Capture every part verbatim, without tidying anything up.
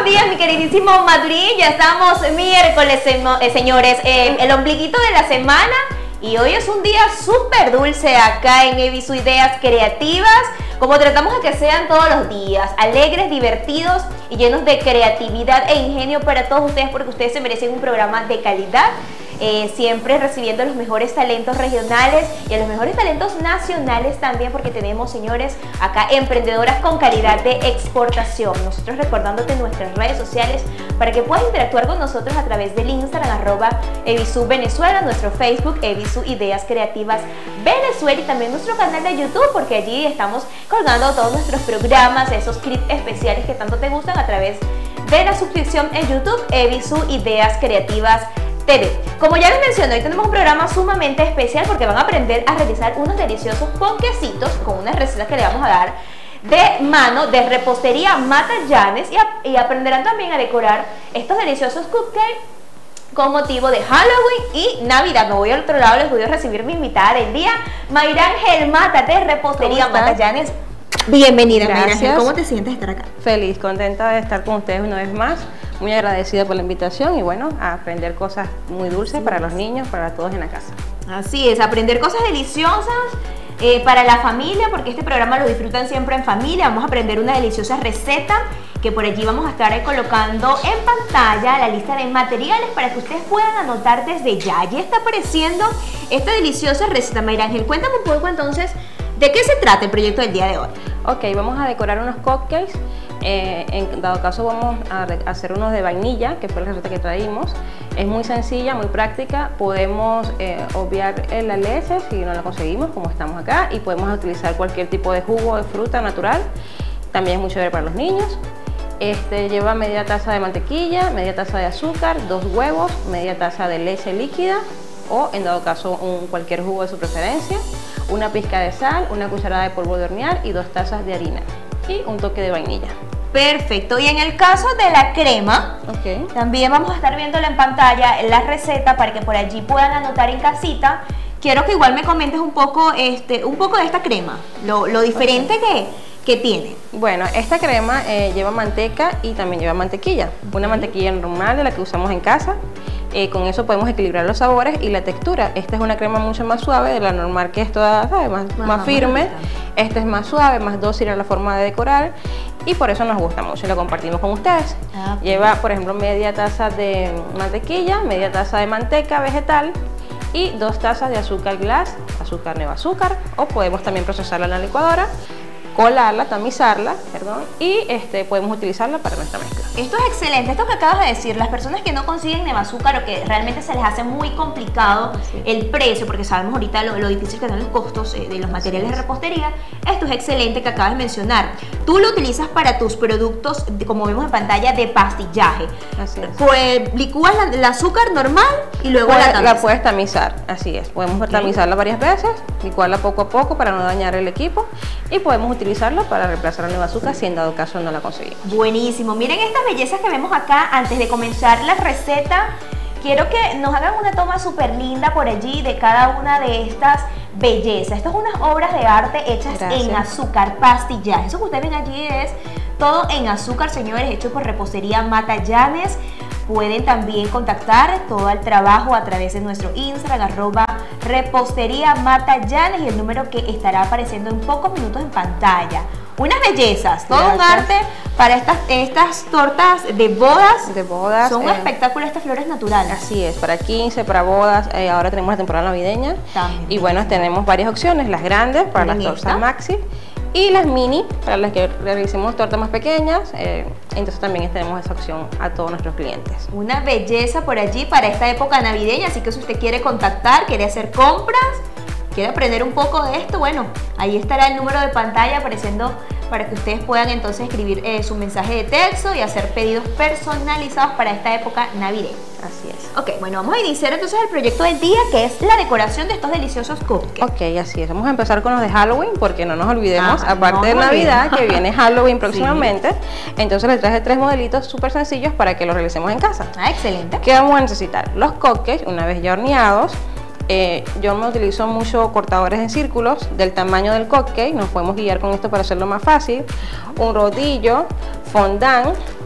días, mi queridísimo Maturín. Ya estamos miércoles, eh, señores, eh, el ombliguito de la semana. Y hoy es un día súper dulce acá en Evisu Ideas Creativas. Como tratamos de que sean todos los días, alegres, divertidos y llenos de creatividad e ingenio para todos ustedes, porque ustedes se merecen un programa de calidad. Eh, siempre recibiendo los mejores talentos regionales y a los mejores talentos nacionales también, porque tenemos, señores, acá emprendedoras con calidad de exportación. Nosotros recordándote nuestras redes sociales para que puedas interactuar con nosotros a través del Instagram arroba Evisu Venezuela, nuestro Facebook Evisu Ideas Creativas Venezuela y también nuestro canal de YouTube, porque allí estamos colgando todos nuestros programas, esos clips especiales que tanto te gustan a través de la suscripción en YouTube Evisu Ideas Creativas T V. Como ya les mencioné, hoy tenemos un programa sumamente especial porque van a aprender a realizar unos deliciosos ponquecitos con unas recetas que le vamos a dar de mano de Repostería Matallanes y, a, y aprenderán también a decorar estos deliciosos cupcakes con motivo de Halloween y Navidad. Me voy al otro lado, les voy a recibir mi invitada del día, Mayrángel Mata de Repostería Matallanes. Bienvenida, Mayrángel. ¿Cómo te sientes de estar acá? Feliz, contenta de estar con ustedes una vez más. Muy agradecida por la invitación y bueno, a aprender cosas muy dulces para los niños, para todos en la casa. Así es, aprender cosas deliciosas eh, para la familia, porque este programa lo disfrutan siempre en familia. Vamos a aprender una deliciosa receta que por allí vamos a estar colocando en pantalla la lista de materiales para que ustedes puedan anotar desde ya. Allí está apareciendo esta deliciosa receta. Mayrángel, cuéntame un poco entonces de qué se trata el proyecto del día de hoy. Ok, vamos a decorar unos cupcakes. Eh, en dado caso vamos a hacer unos de vainilla, que fue la receta que traímos. Es muy sencilla, muy práctica. Podemos eh, obviar la leche si no la conseguimos, como estamos acá, y podemos utilizar cualquier tipo de jugo de fruta natural. También es muy chévere para los niños. Este lleva media taza de mantequilla, media taza de azúcar, dos huevos, media taza de leche líquida o en dado caso un, cualquier jugo de su preferencia, una pizca de sal, una cucharada de polvo de hornear y dos tazas de harina y un toque de vainilla. Perfecto, y en el caso de la crema, okay, también vamos a estar viéndola en pantalla la receta para que por allí puedan anotar en casita. Quiero que igual me comentes un poco, este, un poco de esta crema, lo, lo diferente okay. que, que tiene. Bueno, esta crema eh, lleva manteca y también lleva mantequilla, una mantequilla normal de la que usamos en casa. Eh, con eso podemos equilibrar los sabores y la textura. Esta es una crema mucho más suave de la normal, que es toda, ¿sabes? Más, más, más firme. Esta es más suave, más dócil a la forma de decorar y por eso nos gusta mucho y la compartimos con ustedes. Ah, okay. Lleva, por ejemplo, media taza de mantequilla, media taza de manteca vegetal y dos tazas de azúcar glass, azúcar nueva azúcar, o podemos también procesarla en la licuadora, colarla, tamizarla, perdón, y este, podemos utilizarla para nuestra mezcla. Esto es excelente, esto que acabas de decir, las personas que no consiguen Nevazúcar o que realmente se les hace muy complicado sí. el precio, porque sabemos ahorita lo, lo difícil que son los costos eh, de los materiales sí. de repostería, esto es excelente que acabas de mencionar. Tú lo utilizas para tus productos, de, como vemos en pantalla, de pastillaje. Así es. Pues licúas la, el azúcar normal y luego Puede, la tamizas. La puedes tamizar, así es. Podemos okay. tamizarla varias veces, licuarla poco a poco para no dañar el equipo y podemos utilizarlo para reemplazar la Nevazúcar si en dado caso no la conseguimos. Buenísimo, miren estas bellezas que vemos acá. Antes de comenzar la receta, quiero que nos hagan una toma súper linda por allí de cada una de estas bellezas. Estas son unas obras de arte hechas Gracias. en azúcar, pastillaje. Eso que ustedes ven allí es todo en azúcar, señores, hecho por Repostería Matallanes. Pueden también contactar todo el trabajo a través de nuestro Instagram, arroba Repostería Matallanes, y el número que estará apareciendo en pocos minutos en pantalla. Unas bellezas, todo Gracias. un arte para estas, estas tortas de bodas. De bodas. Son un eh, espectáculo estas flores naturales. Así es, para quince, para bodas, eh, ahora tenemos la temporada navideña. También. Y bueno, tenemos varias opciones, las grandes para las tortas esta? maxi y las mini para las que realicemos tortas más pequeñas. Eh, entonces también tenemos esa opción a todos nuestros clientes. Una belleza por allí para esta época navideña, así que si usted quiere contactar, quiere hacer compras, quiere aprender un poco de esto, bueno, ahí estará el número de pantalla apareciendo para que ustedes puedan entonces escribir eh, su mensaje de texto y hacer pedidos personalizados para esta época navideña. Así es. Ok, bueno, vamos a iniciar entonces el proyecto del día, que es la decoración de estos deliciosos cupcakes. Ok, así es. Vamos a empezar con los de Halloween, porque no nos olvidemos, ah, aparte no de Navidad, que viene Halloween próximamente. Sí. Entonces les traje tres modelitos súper sencillos para que los realicemos en casa. Ah, excelente. ¿Qué vamos a necesitar? Los cupcakes, una vez ya horneados. Eh, yo me utilizo mucho cortadores en círculos del tamaño del cupcake, nos podemos guiar con esto para hacerlo más fácil. Un rodillo, fondant,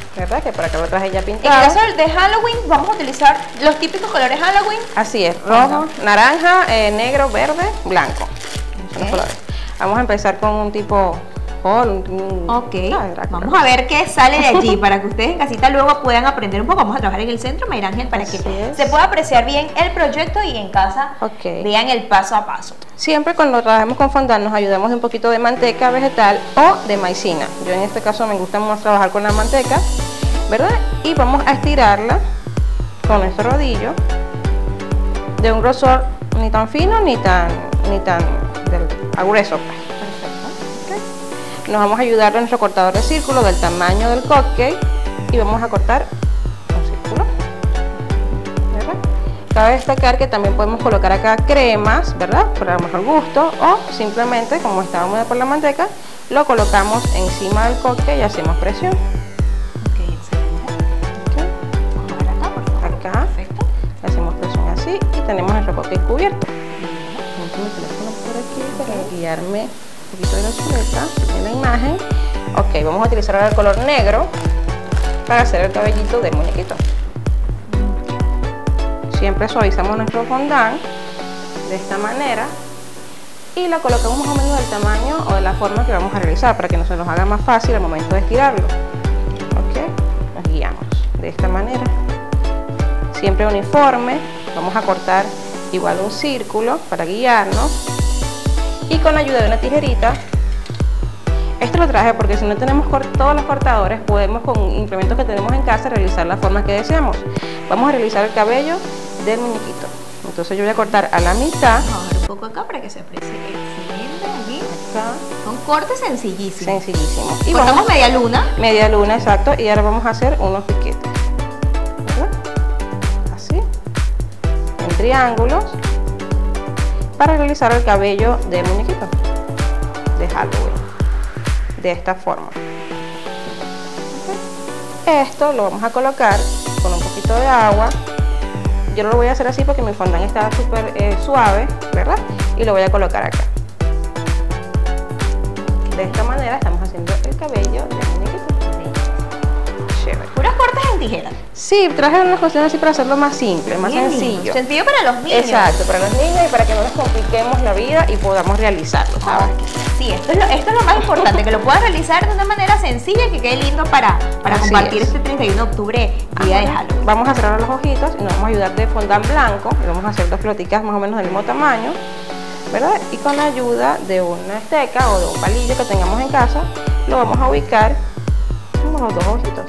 ¿verdad? Que por acá lo traje ya En el pintado. caso de Halloween vamos a utilizar los típicos colores Halloween. Así es, rojo, naranja, eh, negro, verde, blanco. Son los Ok. colores. Vamos a empezar con un tipo hall, un, Ok, ah, Drácula. vamos a ver qué sale de allí para que ustedes en casita luego puedan aprender un poco. Vamos a trabajar en el centro, Mayra Ángel, para que Así es. se pueda apreciar bien el proyecto y en casa Ok. vean el paso a paso. Siempre cuando trabajemos con fondant nos ayudamos de un poquito de manteca vegetal o de maicena. Yo en este caso me gusta más trabajar con la manteca, ¿verdad? Y vamos a estirarla con nuestro rodillo de un grosor ni tan fino ni tan, ni tan del, a grueso. Nos vamos a ayudar de nuestro cortador de círculo del tamaño del cupcake y vamos a cortar un círculo, ¿verdad? Cabe destacar que también podemos colocar acá cremas, ¿verdad? Para mejor gusto, o simplemente, como está húmeda por la manteca, lo colocamos encima del cupcake y hacemos presión. Ok, excelente. ¿Ok? Vamos a ver acá, por favor. Acá. Perfecto. Le hacemos presión así y tenemos nuestro cupcake cubierto. Pongo mi teléfono por aquí para guiarme un poquito de la chuleta en la imagen. Ok, vamos a utilizar ahora el color negro para hacer el cabellito del muñequito. Siempre suavizamos nuestro fondant de esta manera y la colocamos más o menos del tamaño o de la forma que vamos a realizar para que no se nos haga más fácil al momento de estirarlo. Ok, nos guiamos de esta manera. Siempre uniforme, vamos a cortar igual un círculo para guiarnos y con la ayuda de una tijerita. Esto lo traje porque si no tenemos todos los cortadores podemos con implementos que tenemos en casa realizar la forma que deseamos. Vamos a realizar el cabello del muñequito. Entonces yo voy a cortar a la mitad. Vamos a ver un poco acá para que se aprecie excelente allí. Acá. Son cortes sencillísimos. Sencillísimo. Y Cortamos vamos, media luna. media luna, exacto. Y ahora vamos a hacer unos piquetes. ¿Verdad? Así. En triángulos. Para realizar el cabello del muñequito. De Halloween. De esta forma. ¿Okay? Esto lo vamos a colocar con un poquito de agua. Yo no lo voy a hacer así porque mi fondant está súper eh, suave, ¿verdad? Y lo voy a colocar acá. De esta manera estamos haciendo el cabello del muñequito. Chévere. Puros cortes en tijera. Sí, traje unas cuestiones así para hacerlo más simple, más Bien sencillo. lindo. Sencillo para los niños. Exacto, para los niños y para que no les compliquemos la vida y podamos realizarlo, ¿sabes? Sí, esto es, lo, esto es lo más importante, que lo puedan realizar de una manera sencilla y que quede lindo para, para Así compartir es. este treinta y uno de octubre, día de Ahora, Halloween. vamos a cerrar los ojitos y nos vamos a ayudar de fondant blanco. Y vamos a hacer dos floticas más o menos del mismo tamaño, ¿verdad? Y con la ayuda de una esteca o de un palillo que tengamos en casa, lo vamos a ubicar en los dos ojitos,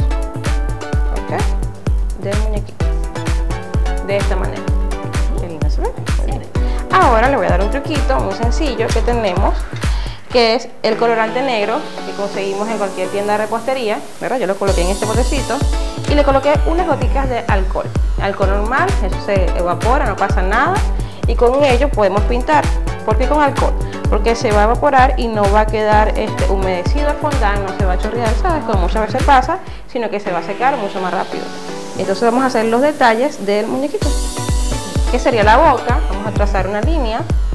¿ok? Del muñequito. De esta manera. Qué lindo se ve. Muy bien. Ahora le voy a dar un truquito muy sencillo que tenemos, que es el colorante negro que conseguimos en cualquier tienda de repostería, ¿verdad? Yo lo coloqué en este botecito y le coloqué unas goticas de alcohol. Alcohol normal, eso se evapora, no pasa nada y con ello podemos pintar. ¿Por qué con alcohol? Porque se va a evaporar y no va a quedar este, humedecido el fondant, no se va a chorrear, ¿sabes? Como muchas veces pasa, sino que se va a secar mucho más rápido. Entonces vamos a hacer los detalles del muñequito, que sería la boca. Vamos a trazar una línea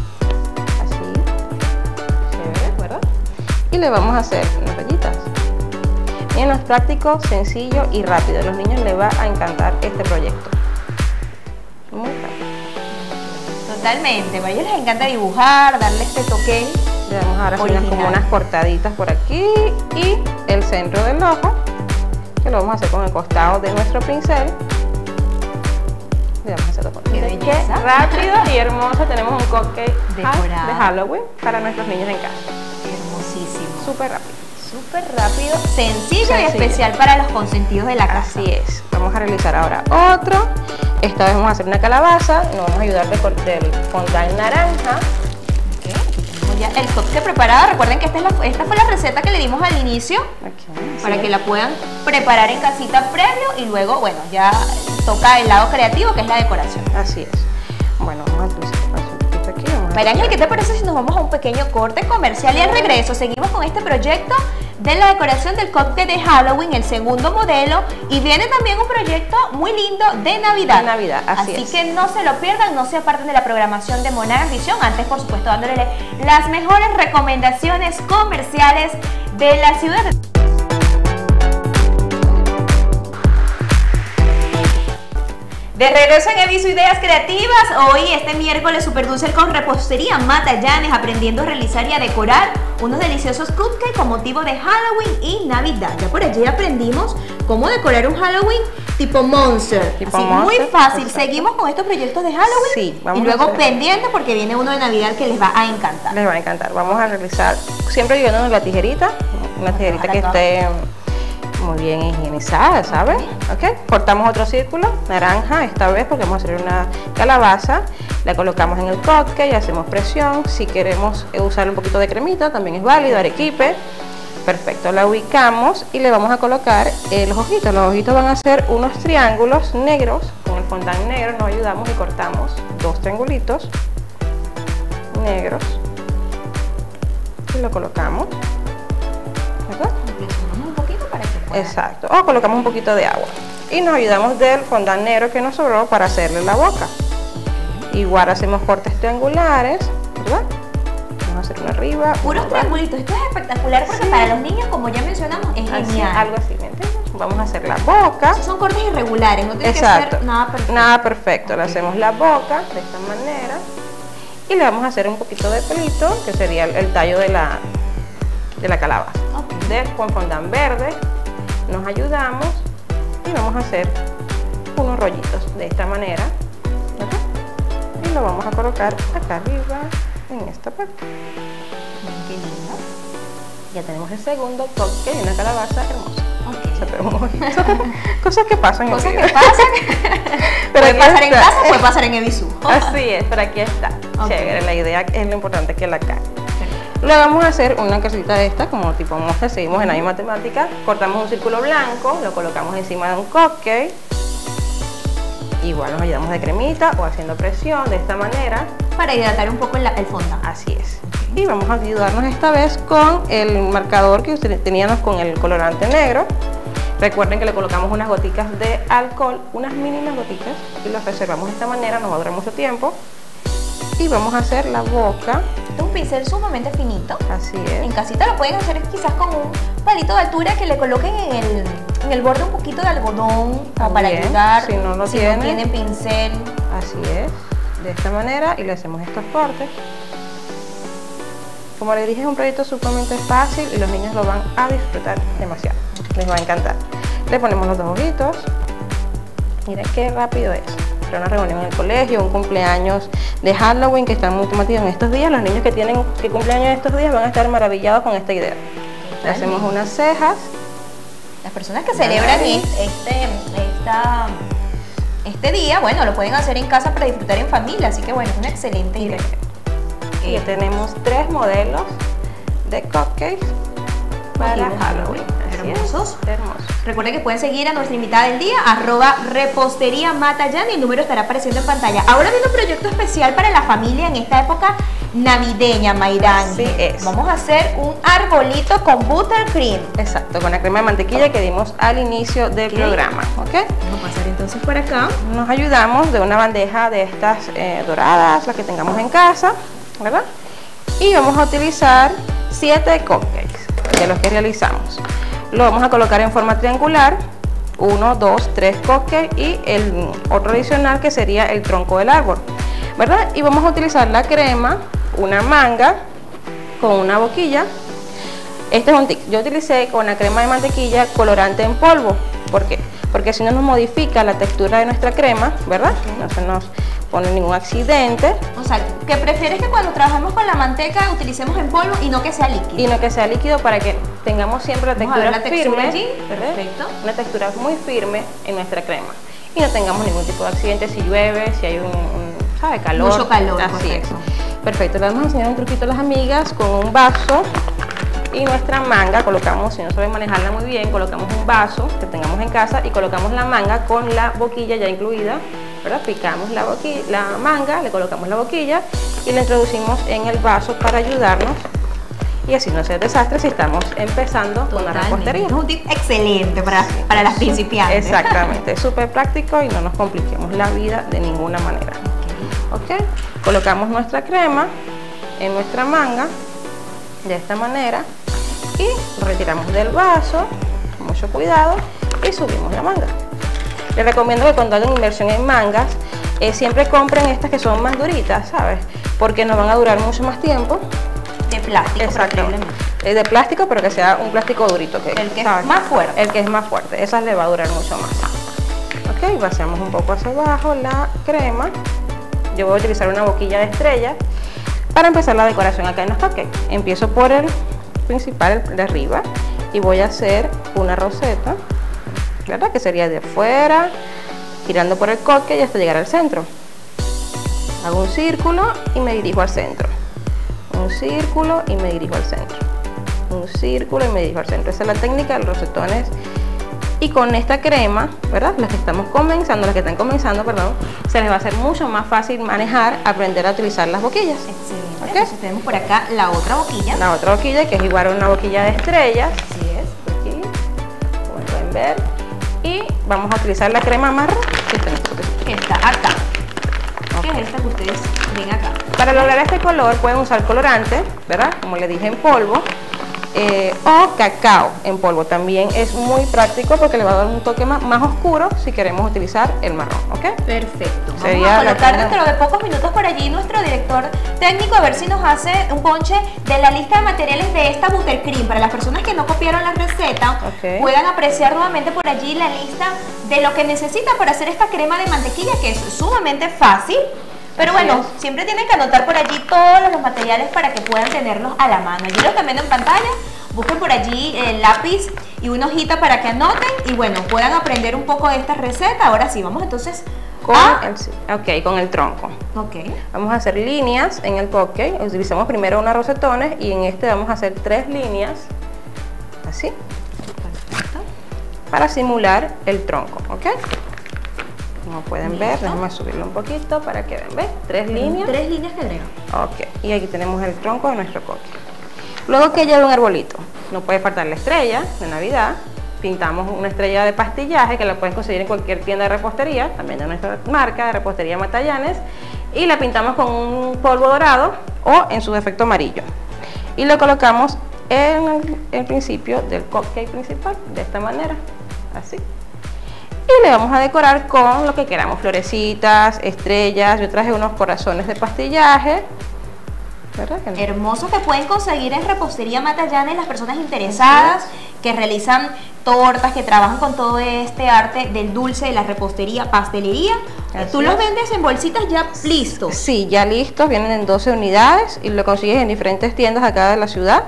y le vamos a hacer unas rayitas. Miren, es práctico, sencillo y rápido. A los niños les va a encantar este proyecto. Muy rápido. Totalmente, para ellos les encanta dibujar, darle este toque. Le damos ahora unas, Original. como unas cortaditas por aquí y el centro del ojo, que lo vamos a hacer con el costado de nuestro pincel. Le vamos a hacerlo por aquí. Qué Qué belleza. rápido y hermoso. Tenemos un cupcake Decorado. de Halloween para nuestros niños en casa. Hermosísimo. Súper rápido. Súper rápido, sencillo, y Sencillo. especial para los consentidos de la casa. Así es. Vamos a realizar ahora otro. Esta vez vamos a hacer una calabaza. Nos vamos a ayudar de cortar el fondant naranja. Ok, aquí tenemos ya el cupcake preparado. Recuerden que esta, es la, esta fue la receta que le dimos al inicio, Okay, para sí. que la puedan preparar en casita previo y luego, bueno, ya toca el lado creativo, que es la decoración. Así es. Bueno, vamos a utilizar un poquito aquí. Vamos a María Ángel, ¿qué retirar. te parece si nos vamos a un pequeño corte comercial y al regreso seguimos con este proyecto de la decoración del cupcake de Halloween, el segundo modelo, y viene también un proyecto muy lindo de Navidad. De Navidad, así es. que no se lo pierdan, no se aparten de la programación de Monarch Visión, antes por supuesto dándole las mejores recomendaciones comerciales de la ciudad. De regreso en Evisu Ideas Creativas, hoy este miércoles super dulce con repostería Matallanes, aprendiendo a realizar y a decorar unos deliciosos cupcakes con motivo de Halloween y Navidad. Ya por allí aprendimos cómo decorar un Halloween tipo Monster, tipo así monster, muy fácil. exacto. Seguimos con estos proyectos de Halloween Sí, vamos y luego a hacer. pendiente porque viene uno de Navidad que les va a encantar. Les va a encantar. Vamos a realizar, siempre ayudándonos la tijerita, una tijerita que Ojalá esté muy bien higienizada, ¿sabes? Ok, cortamos otro círculo, naranja esta vez porque vamos a hacer una calabaza, la colocamos en el cupcake y hacemos presión. Si queremos usar un poquito de cremita, también es válido, arequipe. Perfecto, la ubicamos y le vamos a colocar eh, los ojitos. Los ojitos van a ser unos triángulos negros, con el fondant negro nos ayudamos y cortamos dos triangulitos negros y lo colocamos, ¿verdad? Un poquito para que pueda. Exacto, o colocamos un poquito de agua y nos ayudamos del fondant negro que nos sobró para hacerle la boca. Igual hacemos cortes triangulares, ¿verdad? Vamos a hacer uno arriba, Puros uno abajo. triangulitos, esto es espectacular porque Sí. para los niños, como ya mencionamos, es Así, genial. algo así, ¿me entiendes? Vamos a hacer la boca. Esos son cortes irregulares, no tiene Exacto, que ser nada perfecto. nada perfecto. Le hacemos la boca de esta manera y le vamos a hacer un poquito de pelito, que sería el, el tallo de la, de la calabaza. Ok. De, con fondant verde nos ayudamos y vamos a hacer unos rollitos de esta manera, ¿verdad? Y lo vamos a colocar acá arriba en esta parte. Miren qué lindo. Ya tenemos el segundo cupcake y una calabaza hermosa. Ok. Se pegó un ojito. Cosas que pasan en Cosas la que vida. pasan. Pero puede aquí pasar en está. casa, puede pasar en Evisu. Así es, pero aquí está. Ok. Chévere, la idea es lo importante que la cae. Luego vamos a hacer una casita de esta, como tipo monster, seguimos en la misma temática. Cortamos un círculo blanco, lo colocamos encima de un cupcake. Igual nos ayudamos de cremita o haciendo presión de esta manera. Para hidratar un poco la- el fondo. Así es. Y vamos a ayudarnos esta vez con el marcador que usted- teníamos con el colorante negro. Recuerden que le colocamos unas goticas de alcohol, unas mínimas goticas, y los reservamos de esta manera, nos va a durar mucho tiempo. Y vamos a hacer la boca, Este es un pincel sumamente finito. así En es. casita lo pueden hacer quizás con un palito de altura que le coloquen en el, en el borde un poquito de algodón, como para También, ayudar. si no lo si tienen. no tienen pincel. Así es, de esta manera, y le hacemos estos cortes. Como les dije, es un proyecto sumamente fácil y los niños lo van a disfrutar demasiado. Les va a encantar. Le ponemos los dos ojitos. Miren qué rápido es. Para una reunión en el colegio, un cumpleaños de Halloween que están muy temáticos en estos días. Los niños que tienen que cumpleaños en estos días van a estar maravillados con esta idea. Le hacemos unas cejas. Las personas que celebran nariz. este, esta, este día, bueno, lo pueden hacer en casa para disfrutar en familia, así que bueno, es una excelente idea. Y ya tenemos tres modelos de cupcakes para Motivos Halloween. Así es, hermosos. hermosos. Recuerden que pueden seguir a nuestra invitada del día, arroba repostería Matayan, y el número estará apareciendo en pantalla. Ahora viene un proyecto especial para la familia en esta época navideña, Mayrán. Así es. Vamos a hacer un arbolito con buttercream. Exacto, con la crema de mantequilla que dimos al inicio del Ok. programa, ¿ok? Vamos a pasar entonces por acá. Nos ayudamos de una bandeja de estas eh, doradas, las que tengamos en casa, ¿verdad? Y vamos a utilizar siete cupcakes de los que realizamos. Lo vamos a colocar en forma triangular, uno, dos, tres cupcakes y el otro adicional que sería el tronco del árbol, ¿verdad? Y vamos a utilizar la crema, una manga con una boquilla. Este es un tic. Yo utilicé con la crema de mantequilla colorante en polvo. ¿Por qué? Porque si no nos modifica la textura de nuestra crema, ¿verdad? No se nos pone ningún accidente O sea, que prefieres que cuando trabajemos con la manteca utilicemos en polvo y no que sea líquido. y no que sea líquido para que tengamos siempre la Vamos a ver textura la textura firme, allí. ¿verdad? Perfecto. Una textura muy firme en nuestra crema y no tengamos ningún tipo de accidente si llueve, si hay un, un ¿sabe? Calor. Mucho calor, Así correcto. es. Perfecto, le vamos a enseñar un truquito a las amigas con un vaso y nuestra manga. Colocamos, si no saben manejarla muy bien, colocamos un vaso que tengamos en casa y colocamos la manga con la boquilla ya incluida, ¿verdad? Picamos la, boquilla, la manga, le colocamos la boquilla y la introducimos en el vaso para ayudarnos y así no sea desastre si estamos empezando con la Totalmente. repostería. Es un tip excelente para, para las principiantes. Exactamente, es súper práctico y no nos compliquemos la vida de ninguna manera. Ok, colocamos nuestra crema en nuestra manga de esta manera y lo retiramos del vaso con mucho cuidado y subimos la manga. Les recomiendo que cuando hagan inversión en mangas, eh, siempre compren estas que son más duritas, ¿sabes? Porque nos van a durar mucho más tiempo. De plástico. Exactamente. Eh, de plástico, pero que sea un plástico durito. Que, el que ¿sabes? es más fuerte. El que es más fuerte. Esas le va a durar mucho más. Ok, vaciamos un poco hacia abajo la crema. Yo voy a utilizar una boquilla de estrella para empezar la decoración acá en los cupcakes. Empiezo por el principal, el de arriba, y voy a hacer una roseta, ¿verdad? Que sería de afuera, girando por el cupcake hasta llegar al centro. Hago un círculo y me dirijo al centro. Un círculo y me dirijo al centro. Un círculo y me dirijo al centro. Esa es la técnica de los rosetones. Y con esta crema, ¿verdad? Las que estamos comenzando, las que están comenzando, perdón, se les va a hacer mucho más fácil manejar, aprender a utilizar las boquillas. Excelente. ¿Okay? Entonces tenemos por acá la otra boquilla. La otra boquilla, que es igual a una boquilla de estrellas. Así es. Aquí, como pueden ver. Y vamos a utilizar la crema marrón que tenemos. Que está acá. Okay. Que es esta que ustedes ven acá. Para lograr este color pueden usar colorante, ¿verdad? Como le dije, en polvo. Eh, o cacao en polvo, también es muy práctico porque le va a dar un toque más, más oscuro si queremos utilizar el marrón, ¿ok? Perfecto. Vamos Sería a colocar la dentro de pocos minutos por allí nuestro director técnico a ver si nos hace un ponche de la lista de materiales de esta buttercream. Para las personas que no copiaron la receta, okay, puedan apreciar nuevamente por allí la lista de lo que necesitan para hacer esta crema de mantequilla, que es sumamente fácil. Pero bueno, siempre tienen que anotar por allí todos los materiales para que puedan tenerlos a la mano. Yo los también en pantalla, busquen por allí el lápiz y una hojita para que anoten y bueno, puedan aprender un poco de esta receta. Ahora sí, vamos entonces con, a... el, okay, con el tronco. Okay. Vamos a hacer líneas en el cupcake. Utilizamos primero unos rosetones y en este vamos a hacer tres líneas, así, perfecto, para simular el tronco, ¿ok? Como pueden ¿Listo? ver, déjenme subirlo un poquito para que vean, ¿ves? Tres líneas. Tres líneas que agrego. Ok, y aquí tenemos el tronco de nuestro cupcake. Luego que lleva un arbolito, no puede faltar la estrella de Navidad. Pintamos una estrella de pastillaje que la pueden conseguir en cualquier tienda de repostería, también de nuestra marca de repostería Matallanes, y la pintamos con un polvo dorado o en su defecto amarillo. Y lo colocamos en el, el principio del cupcake principal, de esta manera, así. Y le vamos a decorar con lo que queramos, florecitas, estrellas. Yo traje unos corazones de pastillaje, ¿verdad? Que no? Hermoso, que pueden conseguir en Repostería Matallanes las personas interesadas que realizan tortas, que trabajan con todo este arte del dulce, de la repostería, pastelería. Así Tú es. los vendes en bolsitas ya listos. Sí, ya listos, vienen en doce unidades y lo consigues en diferentes tiendas acá de la ciudad.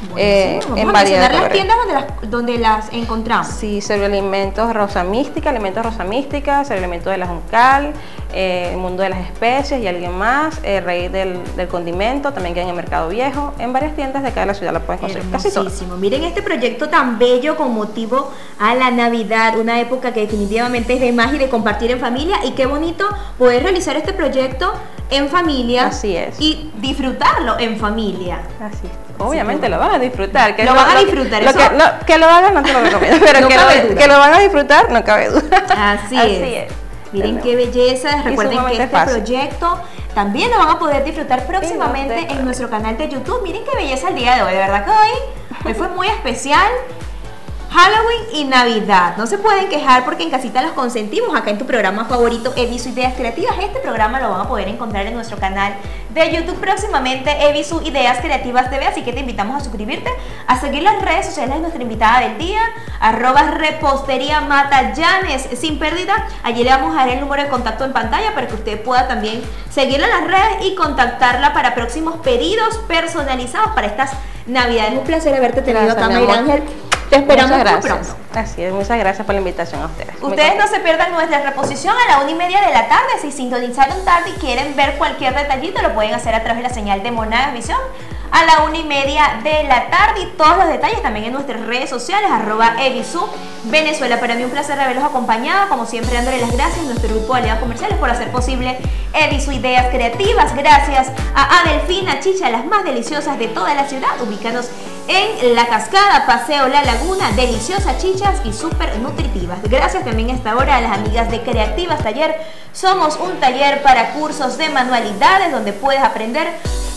Eh, Vamos en a mencionar las tiendas donde las, donde las encontramos. Sí, Cerealimentos Rosa Mística, Alimentos Rosa Mística, Cerealimentos de la Juncal, eh, el Mundo de las Especies y alguien más, el Rey del, del Condimento, también queda en el Mercado Viejo, en varias tiendas de acá de la ciudad la pueden conseguir. Casi todas. Miren este proyecto tan bello con motivo a la Navidad, una época que definitivamente es de magia y de compartir en familia, y qué bonito poder realizar este proyecto en familia. Así es. Y disfrutarlo en familia. Así es. Obviamente lo van a disfrutar. Que lo, lo van a disfrutar. Lo, eso... que, lo, que lo hagan no te lo recomiendo, pero no que, lo, que lo van a disfrutar no cabe duda. Así, Así es. es. Miren qué belleza. Recuerden que este fácil. proyecto también lo van a poder disfrutar próximamente sí, no, en nuestro canal de YouTube. Miren qué belleza el día de hoy. De verdad que hoy, hoy fue muy especial. Halloween y Navidad. No se pueden quejar porque en casita los consentimos. Acá en tu programa favorito, Evisu Ideas Creativas. Este programa lo van a poder encontrar en nuestro canal de YouTube próximamente, Evisu Ideas Creativas T V. Así que te invitamos a suscribirte, a seguir las redes sociales de nuestra invitada del día, arroba repostería Matallanes, sin pérdida. Allí le vamos a dar el número de contacto en pantalla para que usted pueda también seguirla en las redes y contactarla para próximos pedidos personalizados para estas Navidades. Un placer haberte tenido Gracias, acá, Mayra Ángel. Te esperamos muy pronto. Así es, muchas gracias por la invitación a ustedes. Ustedes no se pierdan nuestra reposición a la una y media de la tarde. Si sintonizaron tarde y quieren ver cualquier detallito, lo pueden hacer a través de la señal de Monagas Visión a la una y media de la tarde. Y todos los detalles también en nuestras redes sociales, arroba Evisu Venezuela. Para mí un placer haberlos acompañado, como siempre dándole las gracias a nuestro grupo de aliados comerciales por hacer posible Evisu Ideas Creativas. Gracias a Adelfina Chicha, las más deliciosas de toda la ciudad, ubicados en La Cascada, Paseo La Laguna, deliciosas chichas y súper nutritivas. Gracias también a esta hora a las amigas de Creativas Taller. Somos un taller para cursos de manualidades donde puedes aprender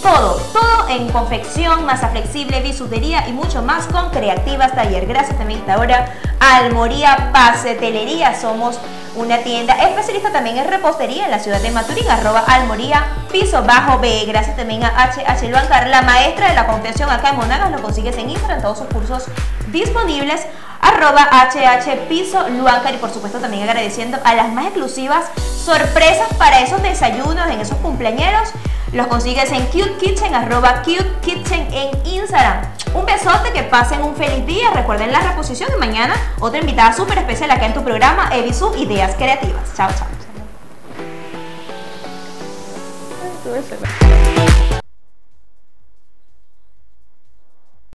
todo, todo en confección, masa flexible, bisutería y mucho más con Creativas Taller. Gracias también a esta hora a Almoría Pastelería. Somos una tienda especialista también en repostería en la ciudad de Maturín, arroba Almoría piso bajo B. Gracias también a H H Luancar, la maestra de la confección acá en Monagas. Lo consigues en Instagram, todos sus cursos disponibles, arroba H H piso Luancar. Y por supuesto también agradeciendo a las más exclusivas sorpresas para esos desayunos, en esos cumpleañeros. Los consigues en Cute Kitchen, arroba Cute Kitchen en Instagram. Un besote, que pasen un feliz día. Recuerden la reposición de mañana. Otra invitada súper especial acá en tu programa, Evisu Ideas Creativas. Chao, chao.